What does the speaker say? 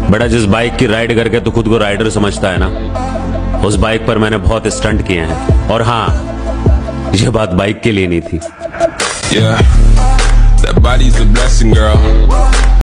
बेटा जिस बाइक की राइड करके तू खुद को राइडर समझता है ना, उस बाइक पर मैंने बहुत स्टंट किए हैं। और हाँ, ये बात बाइक के लिए नहीं थी। Yeah, that body's a blessing, girl.